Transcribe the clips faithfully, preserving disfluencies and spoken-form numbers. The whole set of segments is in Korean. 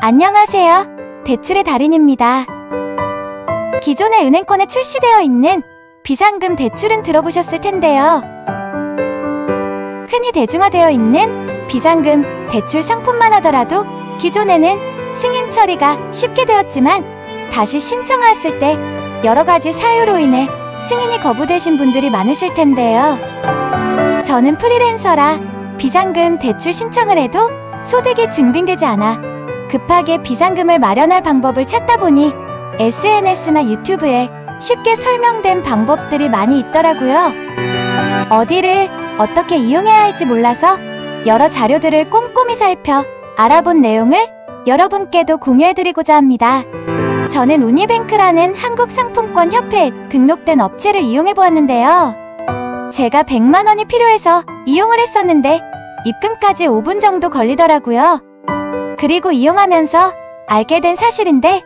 안녕하세요. 대출의 달인입니다. 기존의 은행권에 출시되어 있는 비상금 대출은 들어보셨을 텐데요. 흔히 대중화되어 있는 비상금 대출 상품만 하더라도 기존에는 승인 처리가 쉽게 되었지만 다시 신청하였을 때 여러가지 사유로 인해 승인이 거부되신 분들이 많으실 텐데요. 저는 프리랜서라 비상금 대출 신청을 해도 소득이 증빙되지 않아 급하게 비상금을 마련할 방법을 찾다 보니 에스엔에스나 유튜브에 쉽게 설명된 방법들이 많이 있더라고요. 어디를 어떻게 이용해야 할지 몰라서 여러 자료들을 꼼꼼히 살펴 알아본 내용을 여러분께도 공유해드리고자 합니다. 저는 우니뱅크라는 한국상품권 협회에 등록된 업체를 이용해보았는데요. 제가 백만 원이 필요해서 이용을 했었는데 입금까지 오 분 정도 걸리더라고요. 그리고 이용하면서 알게 된 사실인데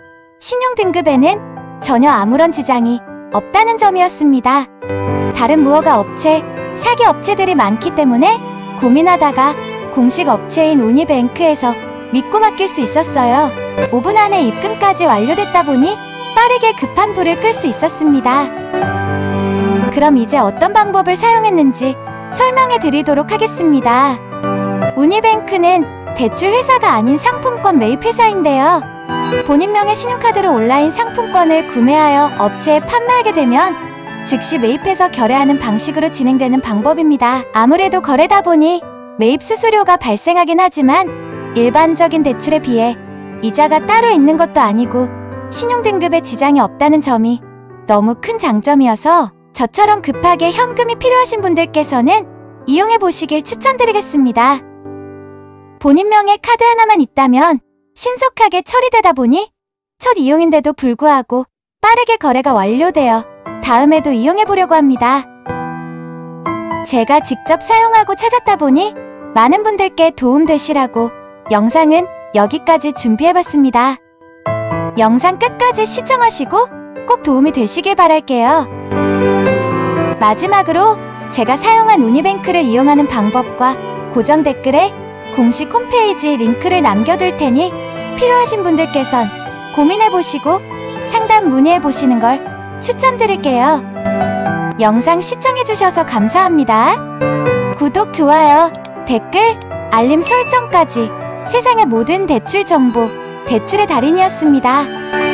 신용등급에는 전혀 아무런 지장이 없다는 점이었습니다. 다른 무허가 업체, 사기 업체들이 많기 때문에 고민하다가 공식 업체인 우니뱅크에서 믿고 맡길 수 있었어요. 오 분 안에 입금까지 완료됐다 보니 빠르게 급한 불을 끌 수 있었습니다. 그럼 이제 어떤 방법을 사용했는지 설명해 드리도록 하겠습니다. 우니뱅크는 대출 회사가 아닌 상품권 매입 회사인데요. 본인명의 신용카드로 온라인 상품권을 구매하여 업체에 판매하게 되면 즉시 매입해서 결회하는 방식으로 진행되는 방법입니다. 아무래도 거래다 보니 매입 수수료가 발생하긴 하지만 일반적인 대출에 비해 이자가 따로 있는 것도 아니고 신용등급에 지장이 없다는 점이 너무 큰 장점이어서 저처럼 급하게 현금이 필요하신 분들께서는 이용해보시길 추천드리겠습니다. 본인명의 카드 하나만 있다면 신속하게 처리되다 보니 첫 이용인데도 불구하고 빠르게 거래가 완료되어 다음에도 이용해보려고 합니다. 제가 직접 사용하고 찾았다 보니 많은 분들께 도움되시라고 영상은 여기까지 준비해봤습니다. 영상 끝까지 시청하시고 꼭 도움이 되시길 바랄게요. 마지막으로 제가 사용한 우니뱅크를 이용하는 방법과 고정 댓글에 공식 홈페이지 링크를 남겨둘 테니 필요하신 분들께선 고민해보시고 상담 문의해보시는 걸 추천드릴게요. 영상 시청해주셔서 감사합니다. 구독, 좋아요, 댓글, 알림 설정까지 세상의 모든 대출 정보, 대출의 달인이었습니다.